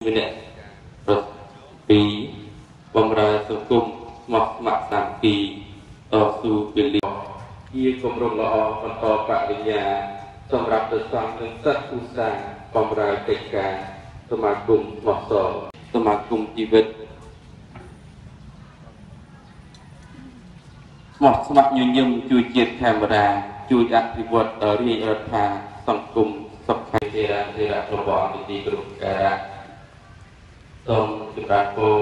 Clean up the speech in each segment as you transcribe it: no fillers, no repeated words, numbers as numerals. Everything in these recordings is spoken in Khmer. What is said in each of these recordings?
ម្នាក់ប្រពីបំរើសង្គមស្មោះស្ម័គ្រសាមគ្គីតស៊ូពលិជាគម្រោងល្អបន្តបរិញ្ញាសម្រាប់ប្រសង់និងសិស្សឧស្សាហ៍បម្រើកិច្ចការសមាគមស្មោះសរសមាគមជីវិតស្មោះស្ម័គ្រញញឹមជួយជាតិកាមេរ៉ាជួយអភិវឌ្ឍរាជរដ្ឋាសង្គមសុខភាពរាជរបស់អង្គទីគ្រប់ការៈសូមជម្រាបពរ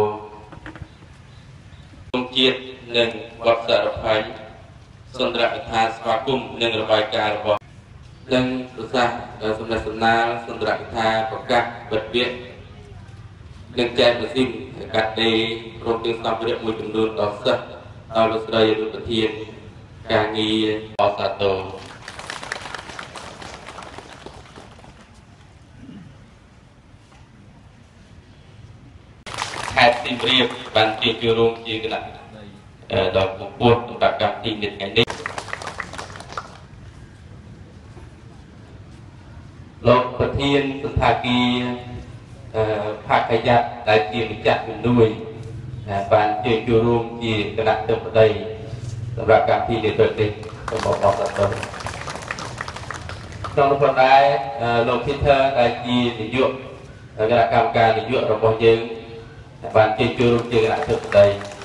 ក្នុងជាតិនិងវត្តសារភ័យសន្ទរកថាស្វាគមន៍និងរបាយការណ៍របស់និងប្រសាសន៍សំណេះសំណាលសន្ទរកថាប្រកាសបិទពាក្យនិងចែកម៉ាស៊ីនកាត់ដេររំទាំងសម្ភារៈមួយចំនួនដល់សិស្សដល់លោកស្រីរដ្ឋប្រធានការងារអសាទរខេត្តសៀមរាបបានជួយរួមជាគណៈដល់ពពោះសម្រាប់កម្មវិធីនេះថ្ងៃនេះលោកប្រធានសន្តាគារHYATTដែលជាម្ចាស់ជំនួយបានជួយរួមជាគណៈធិបតីសម្រាប់កម្មវិធីនេះទៅសូមអបអរសាទរក្នុងនោះដែរលោក Peter ដែលជានាយកគណៈកម្មការនាយករបស់យើងបានជួយរួមជាគណៈធិបតី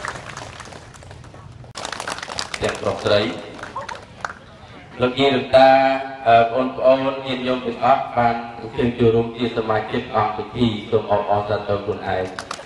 ទាំងប្រុសស្រីលោកយាយលោកតាបងប្អូនញាតិញោមទាំងអស់បានជួយរួមជាសមាជិកអង្គពិធីសូមអបអរសាទរខ្លួនឯង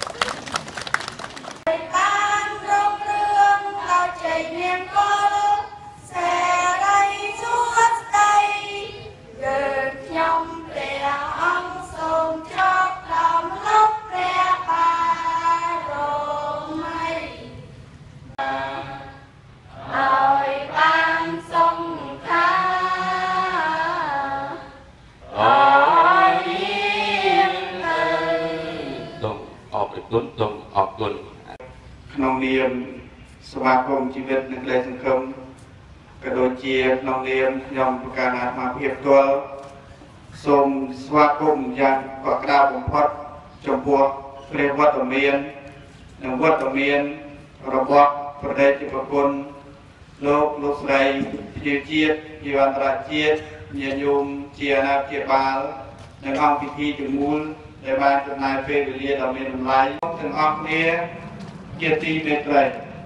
ក្នុងនាមសមាគមជីវិតនិងក្តីសង្ឃឹមក៏ដូចជាក្នុងនាមខ្ញុំប្រកាសអាត្មាភាពផ្ទាល់សូមស្វាគមន៍យ៉ាងកក់ក្ដៅបំផុតចំពោះព្រះវត្តមាននិងវត្តមានរបស់ប្រដេជប្រគុណលោកស្រីជាជាតិជាអន្តរជាតិញាតិញោមជាអាណាព្យាបាលនិងអង្គពិធីទាំងមូលដែលបានចំណាយពេលវេលាដ៏មានតម្លៃទាំងអស់គ្នាជាទីមេត្រី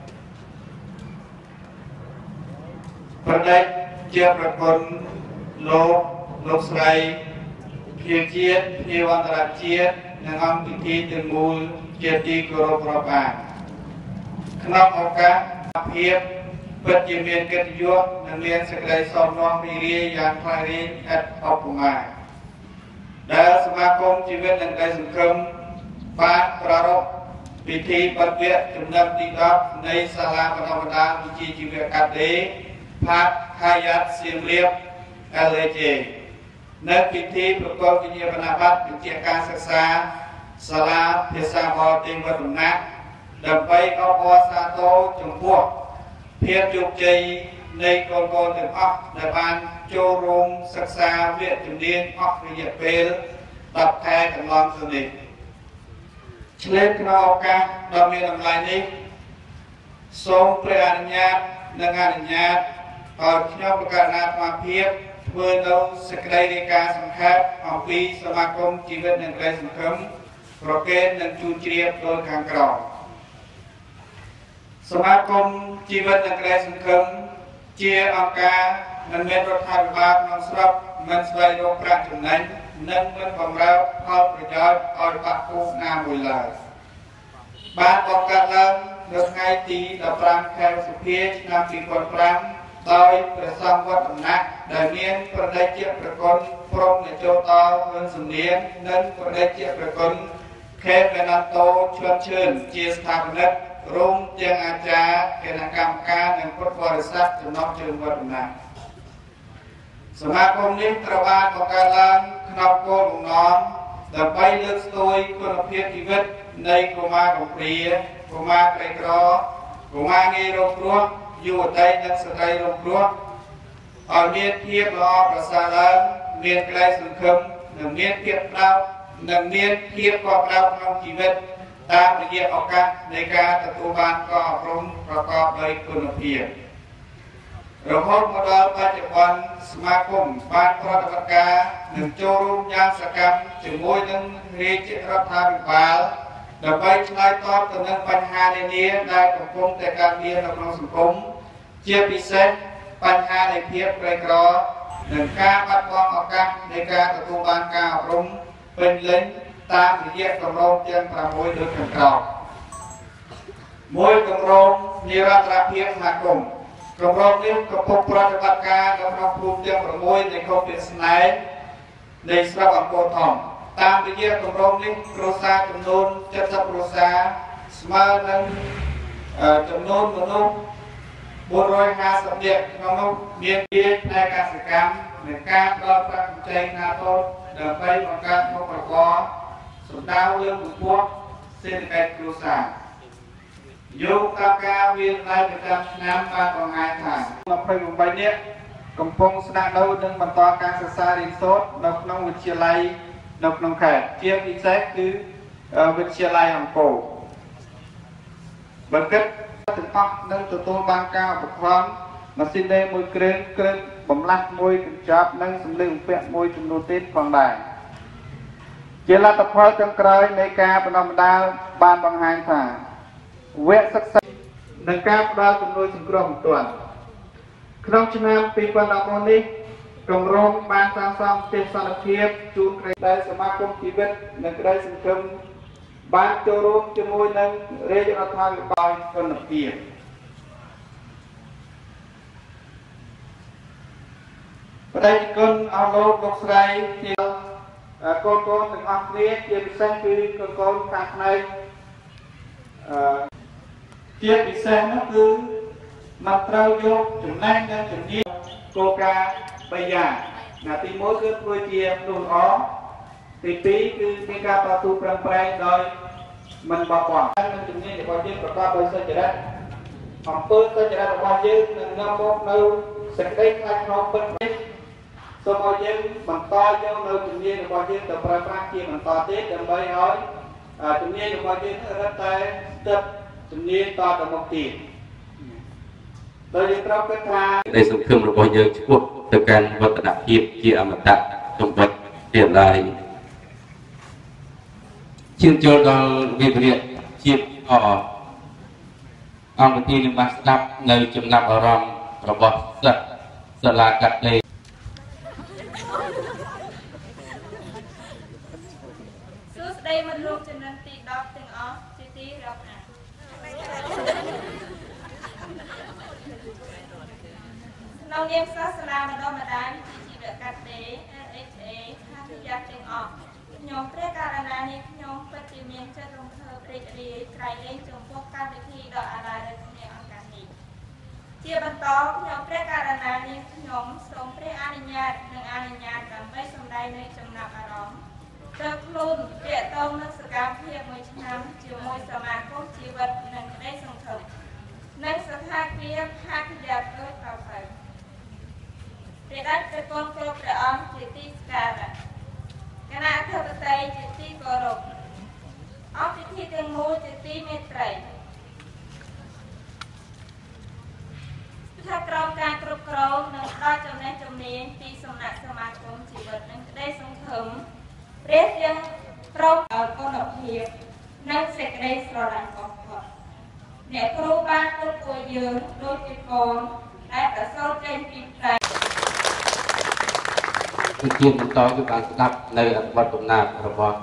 ប្រដេជជាប្រគុណលោកស្រីជាជាតិជាអន្តរជាតិនិងអង្គពិធីទាំងមូលជាទីគោរពរាប់អានក្នុងឱកាសភាពពិតជាមានកិត្តិយសនិងមានសេចក្តីសោមនស្សរីករាយយ៉ាងខ្លាំងរីកឥតឧបមាដែលសមាគមជីវិតនិងក្តីសង្ឃឹមបានប្រារព្ធពិធីបិទវគ្គចំណឹងទី10នៃសាលាបណ្ដុះបណ្ដាលវិជ្ជាជីវៈកាត់ដេរHYATT សៀមរាប LHJ នៅពិធីប្រគល់វិញ្ញាបនបត្របញ្ជាក់ការសិក្សាសាលាភាសាបរទេសវត្តដំណាក់ដើម្បីអបអរសាទរចំពោះភាពជោគជ័យនៃកូនទាំងអស់ដែលបានចូលរួមសិក្សាវគ្គជំនាញអស់រយៈពេល10ខែកន្លងទៅនេះឆ្លៀតក្នុងឱកាសដ៏មានតម្លៃនេះសូមព្រះអនុញ្ញាតនិងអនុញ្ញាតឲ្យខ្ញុំប្រកាសអាត្មាភាពធ្វើនៅសេចក្តីរាយការណ៍សង្ខេបអំពីសមាគមជីវិតនិងក្តីសង្ឃឹមប្រកេតនិងជូនជ្រាបដូចខាងក្រោមសមាគមជីវិតនិងក្តីសង្ឃឹមជាអង្គការមិនមែនរដ្ឋាភិបាលក្នុងស្រុកមិនស្វែងរកប្រាក់ចំណេញនិងមិនបម្រើផលប្រយោជន៍ឲ្យបកគោណាមួយឡើយបានបង្កើតឡើងនៅថ្ងៃទី15ខែសុភាឆ្នាំ2005ដោយព្រះសង្ឃវត្តដំណាក់ដែលមានប្រដេជប្រគុណព្រមនយោតាហ៊ុនសំនៀងនិងប្រដេជប្រគុណខេមរណតោឈឿនឈឿនជាស្ថាបនិករួមទាំងអាចារ្យគណៈកម្មការនិងពុទ្ធបរិស័ទចំណុះជើងវត្តដំណាក់សមាគមនេះត្រូវបានបង្កើតឡើងក្នុងគោលបំណងដើម្បីលើកស្ទួយគុណភាពជីវិតនៃកុមារកំព្រាកុមារក្រីក្រកុមារងាយរងគ្រោះយុវតីនិងស្ត្រីរងគ្រោះឲ្យមានភាពល្អប្រសើរឡើងមានក្តីសង្ឃឹមនិងមានភាពផ្ដោតនឹងមានភាពកក់ក្ដៅក្នុងជីវិតតាមរយៈឱកាសនៃការទទួលបានការអប់រំប្រកបដោយគុណភាពរហូតមកដល់បច្ចុប្បន្នសមាគមបានប្រតិបត្តិការនិងចូលរួមយ៉ាងសកម្មជាមួយនឹងរាជរដ្ឋាភិបាលដើម្បីឆ្លើយតបទៅនឹងបញ្ហានានាដែលកំពុងតែកើតមាននៅក្នុងសង្គមជាពិសេសបញ្ហានៃភាពក្រីក្រនិងការបាត់បង់ឱកាសនៃការទទួលបានការអប់រំពេញលេញតាមរយៈគម្រោងទាំង6ដូចខាងក្រោមមួយគម្រោងនិរន្តរភាពសហគមន៍គម្រោងនេះកំពុងប្រតិបត្តិការនៅក្នុងភូមិទាំង6នៃខេត្តពីស្នេហ៍នៃស្រុកអង្គរធំតាមរយៈគម្រោងនេះគ្រួសារចំនួន70គ្រួសារស្មើនឹងចំនួនមនុស្ស450នាក់ក្នុងនោះមានជាផ្នែកកសិកម្មនិងការផ្ដល់ប្រាក់កម្ចីខ្នាតតូចដើម្បីបង្កើតមុខរបរសម្ដៅលើកកម្ពស់សេដ្ឋកិច្ចគ្រួសារយោងតាមការវិនិច្ឆ័យប្រចាំឆ្នាំបានបង្ហាញថា28នាក់កំពុងស្នាក់នៅនិងបន្តការសិក្សារៀនសូត្រនៅក្នុងវិទ្យាល័យនៅក្នុងខេត្តជាពិសេសគឺវិទ្យាល័យអង្គរបង្កើតទាំងអស់នឹងទទួលបានការឧបត្ថម្ភម៉ាស៊ីនដេរមួយគ្រឿងបំលាស់មួយកញ្ចប់និងសម្លៀកបំពាក់មួយចំនួនទៀតផងដែរជាលទ្ធផលចុងក្រោយនៃការបណ្ដុះបណ្ដាលបានបង្ហាញថាវគ្គសិក្សានិងការផ្ដល់ជំនួយសង្គ្រោះបន្ទាន់ក្នុងឆ្នាំ2014នេះគម្រោងបានសាងសង់ផ្ទះសន្តិភាពជូនក្រីក្រដែលសមាគមជីវិតនិងក្តីសង្ឃឹមបានចូលរួមជាមួយនឹងរាជរដ្ឋាភិបាលគុណភាពបដិគុណអស់លោកស្រីកូនទាំងអស់គ្នាជាពិសេសគឺកូនខាងផ្នែកជាពិសេសនោះគឺមកត្រូវយកចំណេះនិងជំនាញគោលការណ៍3យ៉ាងទី1គឺធ្វើជាមនុស្សល្អទី2គឺមានការតស៊ូប្រឹងប្រែងដោយមិនបោះបង់និងជំនាញរបស់យើងប្រកបដោយសុចរិតអំពើសុចរិតរបស់យើងនឹងនាំមកនៅសេចក្តីខ្លាចក្នុងពិតនេះសូមឲ្យយើងបន្តយកនៅជំនាញរបស់យើងទៅប្រើប្រាស់ជាបន្តទៀតដើម្បីឲ្យជំនាញរបស់យើងរឹតតែស្ទាត់ជំនាញតទៅមុខទៀតដោយយើងត្រូវគិតថានៃសង្ឃឹមរបស់យើងឆ្ពោះទៅកាន់វឌ្ឍនភាពជាអមតៈទំបិតទៀតឡើយឈានចូលដល់វិភាគជាតិអង្គវិធីនឹងបានស្ដាប់នៅចំណាប់អារម្មណ៍របស់សិស្សសាលាកាត់ដេរសួស្តីមិត្តលោកចំណិនទី10ទាំងអស់ជាទីរាប់អានក្នុងនាមសិស្សសាលាបណ្ដុះបណ្ដាលវិជ្ជាជីវៈកាត់ដេរ HYATT ទាំងអស់ខ្ញុំព្រះករណានេះខ្ញុំពិតជាមានចិត្តរំភើបរីករាយក្រៃលែងចំពោះកម្មវិធីដ៏អាឡារក្នុងឱកាសនេះជាបន្តខ្ញុំព្រះករណានេះខ្ញុំសូមព្រះអនុញ្ញាតនិងអនុញ្ញាតដើម្បីសម្ដែងនៅចំណាប់អារម្មណ៍ទៅខ្លួនទាក់ទងនឹងសកម្មភាពមួយឆ្នាំជាមួយសមាគមជីវិតនិងក្តីសង្ឃឹមនិងស្ថានភាពហាក់យ៉ាងដូចតទៅព្រះដាច់ព្រះគុណគ្រប់ព្រះអង្គជាទីស្ការៈគណៈអធិបតីជាទីគោរពអង្គពិធីទាំងមូលជាទីមេត្រីថាក្រមការគ្រប់គ្រងនិងផ្ដល់ចំណេះជំនាញពីសំណាក់សមាគមជីវិតនិងក្តីសង្ឃឹមព្រះទាំងព្រមឲ្យគុណភាពនិងសេចក្តីស្រឡាញ់បំផុតអ្នកគ្រូបានទុកពួកយើងដូចជាកូនដែលប្រសូតចេញពីផ្ទៃជាបន្តគឺបានស្ដាប់នៅអត្ថបទកំណាព្យរបស់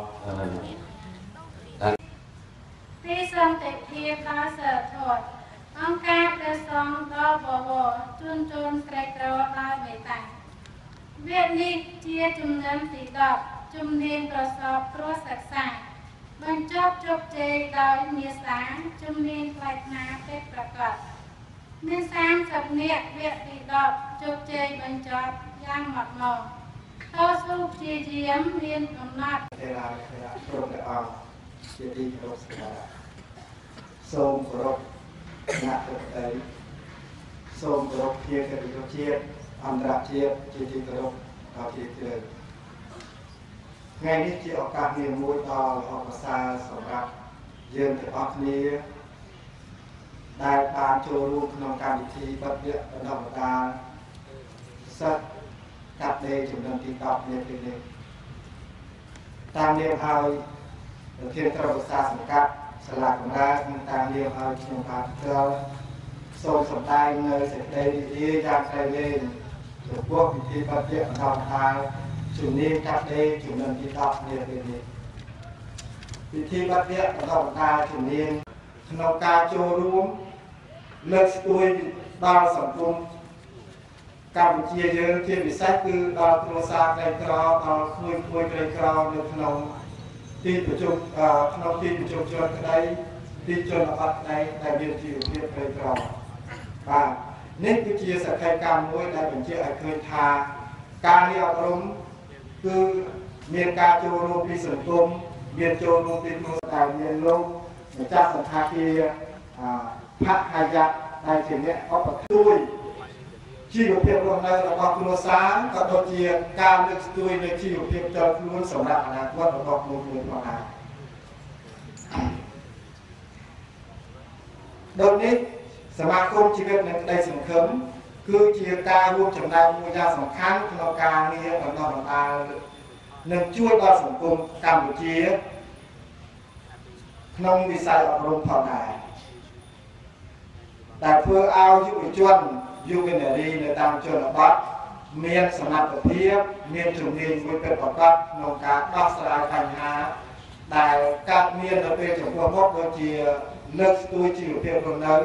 ទីសន្តិភាពដល់សិលធម៌អង្គការព្រះសង្ឃដល់បវរជូនជូនក្រីក្រដោយមេត្តាវគ្គនេះជាជំនាន់ទី10ជំនាញប្រសពគ្រោះសិក្សាបញ្ចប់ជោគជ័យដោយមាសាជំនាញផ្លែថ្នាពេទ្យប្រកបមាន30នាក់វគ្គទី10ជោគជ័យបញ្ចប់យ៉ាងម៉ត់ម៉ោងតស៊ូព្យាយាមមានកំណត់ទេរាព្រមទាំងអង្គជាទីគោរពសក្ការៈសូមគោរពគណៈអធិបតីសូមគោរពភាគតិជាតិអន្តរជាតិជាទីគោរពដល់ទីជ្រៅថ្ងៃនេះជាឱកាសមួយដ៏ល្អប្រសើរសម្រាប់យើងទាំងអស់គ្នាដែលបានចូលរួមក្នុងកម្មវិធីបិទវគ្គបណ្ដុះបណ្ដាលសិស្សកាត់ដេរចំនួនទី10នាពេលនេះតាមនាមឲ្យប្រធានក្រុមប្រឹក្សាសង្កាត់សាលាកំណើតនិងតាមនាមឲ្យខ្ញុំបាទផ្ទាល់សូមសម្ដែងនៅសេចក្តីរីករាយយ៉ាងក្រៃលែងចំពោះពិធីបិទវគ្គបណ្ដុះបណ្ដាលជំនាញកាត់ដេរចំនួនទី10នាពេលនេះពិធីបិទវគ្គបណ្ដុះបណ្ដាលជំនាញក្នុងការចូលរួមលើកស្ទួយដល់សង្គមកម្ពុជាយើងជាពិសេសគឺដល់គ្រួសារក្រីក្រដល់ក្មួយក្រីក្រនៅក្នុងទីប្រជុំជនក្តីទីជនបទក្តីដែលមានជីវភាពក្រីក្របាទនេះគឺជាសកម្មភាពមួយដែលបញ្ជាក់ឲ្យឃើញថាការរៀបអប់រំគឺមានការចូលរួមពីសង្គមមានចូលរួមពីគ្រួសារមានលោកម្ចាស់សន្តាគារផហាយ័តដែលជាអ្នកឧបត្ថម្ភជីវភាពរស់នៅរបស់គ្រួសារក៏ដូចជាការលើកស្ទួយនៃជីវភាពផ្ទាល់ខ្លួនសម្រាប់អនាគតរបស់ខ្លួនផងដែរដូចនេះសមាគមជីវិតនិងក្តីសង្ឃឹមគឺជាការរួមចំណែកមួយយ៉ាងសំខាន់ក្នុងការងារបណ្ដុះបណ្ដាលនិងជួយដល់សង្គមកម្ពុជាក្នុងវិស័យអប់រំផងដែរដែលធ្វើឲ្យយុវជនយុវនារីនៅតាមជនបទមានសមត្ថភាពមានជំនាញមួយពិតប្រាកដក្នុងការដោះស្រាយបញ្ហាដែលកើតមាននៅពេលចំពោះមុខដូចជាលើកស្ទួយជីវភាពរស់នៅ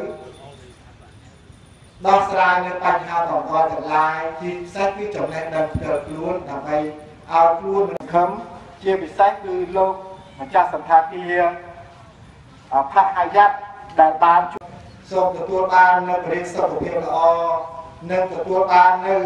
ដោះស្រាយនៅបញ្ហាទាំងឡាយជាពិសេសគឺចំណេះដឹងផ្ទាល់ខ្លួនដើម្បីឲ្យខ្លួនសង្ឃឹមជាពិសេសគឺលោកម្ចាស់សន្តាគារផហាយ័តដែលបានសូមទទួលបាននូវបរិយាសុខភាពល្អនិងទទួលបាននូវ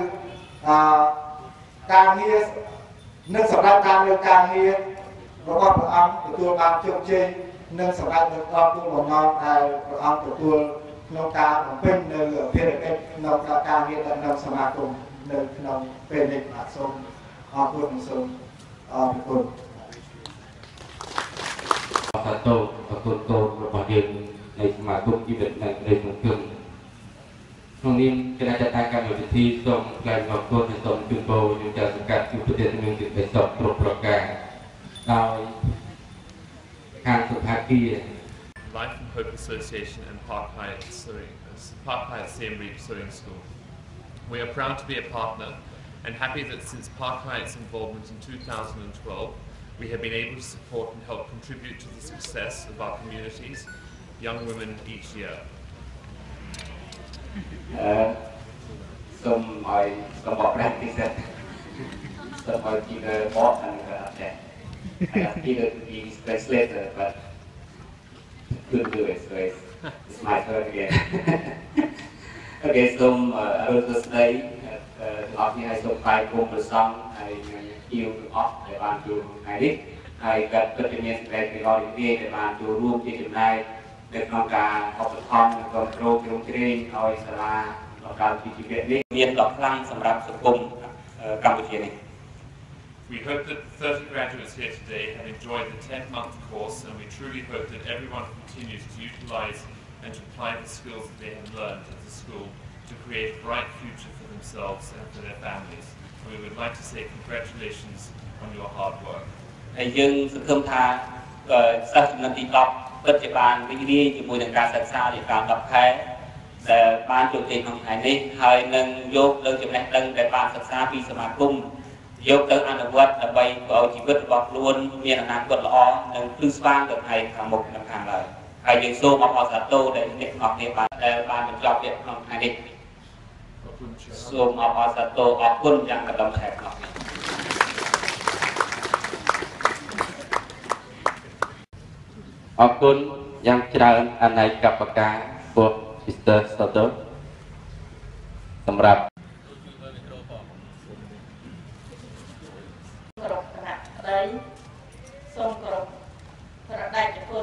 ការងារនិងសម្រាប់ការលើការងាររបស់ព្រះអង្គទទួលបានជោគជ័យនិងសម្រាប់នៅដល់គោលបំណងដែលព្រះអង្គទទួលក្នុងការបំពេញនៅភារកិច្ចក្នុងការងារដឹកនាំសមាគមនៅក្នុងពេលនេះបាទសូមអរគុណសូមអរគុណអរគុណរបស់យើងនៃសមាគមជីវិតនិងក្តីសង្ឃឹមក្នុងនាមគណៈចាត់តាកម្មវិធីសូមថ្លែងអរគុណនិងសូមជូនពរយើងចាត់សង្កាត់ជួបប្រទេសនឹងសេចក្តីសុខគ្រប់ប្រការដោយខាងសុខាគារ Life and Hope Association and Park HYATT SIEM Sewing School. We are proud to be a partner and happy that since Park HYATT's involvement in 2012, we have been able to support and help contribute to the success of our communities, young women each year. Some practice that some I give a bot and I give it to be translator, but couldn't do it, so it's my turn again. Okay, so I will just say of như hay some five cùng xong I yêu off để bàn chủ ngày đi I got the opinion that we already để bàn chủ room thì hôm nay được nông cả học tập con control trong training rồi sẽ làการที่จะเป็นเรียนหลอกพลังสำหรับสังคมกัมพูชานี้ We hope that 30 graduates here today have enjoyed the 10-month course, and we truly hope that everyone continues to utilize and to apply the skills that they have learned at the school to create a bright future for themselves and for their families. And we would like to say congratulations on your hard work. ហើយយើងសង្ឃឹមថាសិស្សចំនួនទី10ពិតជាបានរីករាយជាមួយនឹងការសិក្សារៀបការ10ខែដែលបានជោគជ័យក្នុងថ្ងៃនេះហើយនឹងយកលើចំណេះដឹងដែលបានសិក្សាពីសមាគមយកទៅអនុវត្តដើម្បីឲ្យជីវិតរបស់ខ្លួនមានអនាគតល្អនិងភ្លឺស្វាងទៅថ្ងៃខាងមុខនិងខាងឡើយហើយយើងសូមអបអរសាទរដែលអ្នកទាំងអស់គ្នាបានបញ្ចប់វគ្គក្នុងថ្ងៃនេះសូមអបអរសាទរអរគុណយ៉ាងកណ្ដំខែក្នុងនេះអរគុណយ៉ាងច្រើនអនេកបការពួក Mr. Soto សម្រាប់គ្រប់គណៈក្តីសូមគ្រប់ប្រដេជគុណ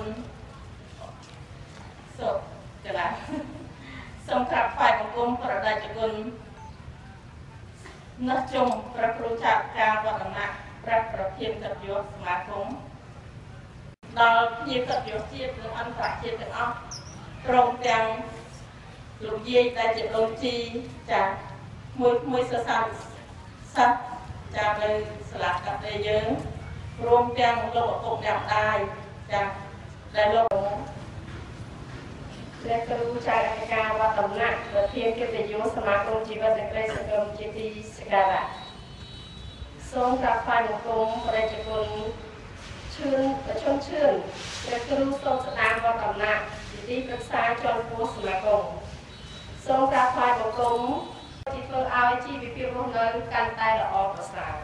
សូមកលាសូមក្រាបថ្វាយបង្គំប្រដេជគុណ Nói chung, Prabhu Chạp Ca và Đà Nẵng ព្រះប្រធានកិត្តិយសសមាគមដល់ភ្ញៀវកិត្តិយសជាតិនិងអន្តរជាតិទាំងអស់ព្រមទាំងលោកយាយដែលជាដូនជីចាមួយសិស្សចានៅសាលាកាត់ដេយើងរួមទាំងលោកឪពុកអ្នកម្ដាយចាដែលលោកព្រះគ្រូចៅអធិការវត្តដំណាក់ប្រធានកិត្តិយសសមាគមជីវិតនិងក្តីសង្ឃឹមជាទីសក្ការៈសូមក្រាបថ្វាយបង្គំព្រះរាជគុណឈឿនព្រះគ្រូសូមស្ដាមវត្តដំណាក់ជាទីប្រឹក្សាជាន់ខ្ពស់សមាគមសូមក្រាបថ្វាយបង្គំที่ធ្វើឲ្យជីវភាពរស់នៅកាន់តែល្អប្រសើរ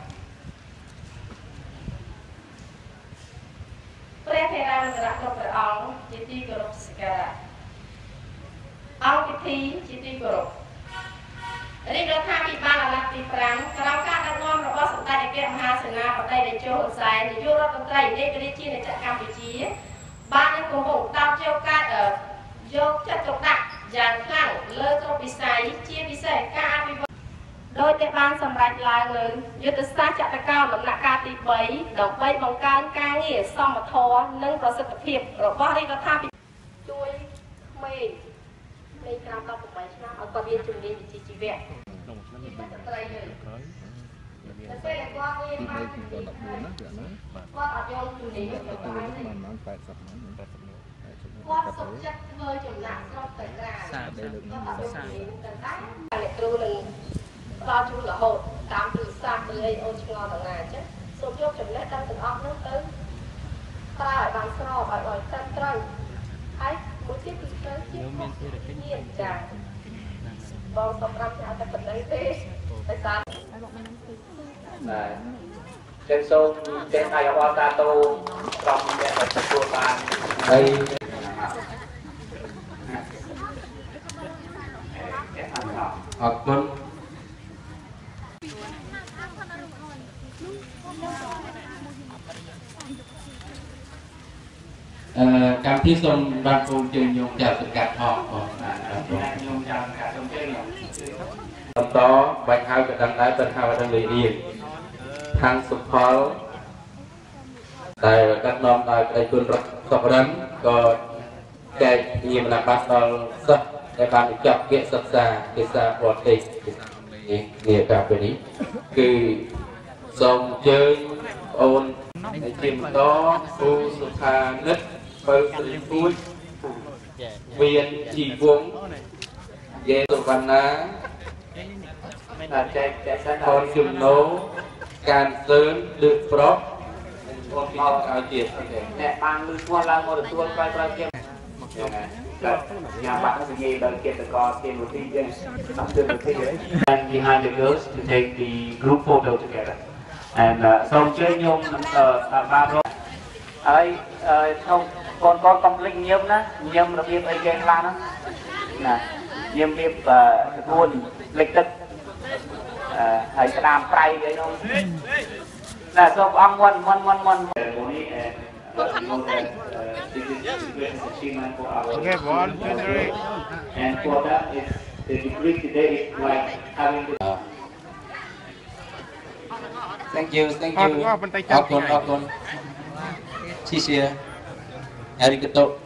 ព្រះថេរានុត្តរៈគ្រប់ព្រះអង្គជាទីគោរពសក្ការៈអង្គពិធីជាទីគោរពរាជរដ្ឋាភិបាលអាណត្តិទី5ក្រោមការដឹកនាំរបស់សម្ដេចអគ្គមហាសេនាបតីតេជោហ៊ុនសែននាយករដ្ឋមន្ត្រីនៃរាជាណាចក្រកម្ពុជាបាននឹងកំពុងដោតយកចិត្តទុកដាក់យ៉ាងខ្លាំងលើគ្រប់វិស័យជាពិសេសការអភិវឌ្ឍដោយតែបានសម្រេចឡើងលើយុទ្ធសាស្ត្រចក្រកោណដំណាក់កាលទី3ដើម្បីបង្កើនការងារសមធម៌និងប្រសិទ្ធភាពរបស់រាជរដ្ឋាភិបាលជួយក្មេងក្រោម18ឆ្នាំឲ្យគាត់រៀនជំនាញវិជ្ជាជីវៈក្នុងឆ្នាំស្ត្រីយើងតែពេលគាត់រៀនបានជំនាញ14ណាគឺអានោះគាត់អត់យកជំនាញទៅបាន80ហ្នឹងគាត់សុខចិត្តធ្វើចំណាក់ស្រុកទៅក្រៅសាដែលលើកនេះសាតែគ្រូនឹងដល់ជួនរហូតតាមទូរស័ព្ទឬអីអូនឆ្ងល់ដល់ណាអញ្ចឹងសូមយកចំណេះដឹងទាំងអស់នោះទៅប្រើឲ្យបានស្របឲ្យត្រឹមត្រូវហើយមួយទៀតគឺត្រូវជាមានភារកិច្ចចាបងសម្រាប់ថាតែប៉ុណ្្នឹងទេតែសារបាទចឹងសូមចេញឲ្យអបតាតូក្រុមអ្នកទទួលបានហើយអរគុណកម្មវិធីសូមបានពូជើញយកចាត់សង្កាត់អស់បងខ្ញុំចាំកាត់សូមជើញបន្តបាច់ហៅក៏ដឹងដែរទៅហៅដល់រៀនខាងសុផលដែលដឹកនាំដោយក្តីគុណរដ្ឋសុរិនក៏ចែកជាមនបត្រដល់សិស្សដែលបានបញ្ចប់កិច្ចសិក្សាភាសាបរទេសនេះកាលពេលនេះគឺសូមអញ្ជើញបងប្អូនជាបន្តគូសុខានិតបើស្រីពូជវៀនជីវងយេសុវណ្ណាចែកខនជំនោការសឿនលើកប្រុសបងប្អូនឲ្យទៀតអ្នកបានលើឈ្មោះឡើងមកទទួលក្រោយទៀតយ៉ាងបាក់និយាយដល់គិតកោគេមួយទីយើងតាមទៅទី and behind the girls to take the group photo together and សូមអញ្ជើញខ្ញុំបាទហើយខ្ញុំកូនកំភ្លេចញឹមណាញឹមរបៀបអីគេខ្លះណាញឹមរៀបទទួលលេខទឹកហើយស្ដាមប្រៃអីនោះណាសូមអង្គមុនOkay, one, two, three. And for that, the degree today is like having the... Thank you. អរគុណ Chia. Arigato.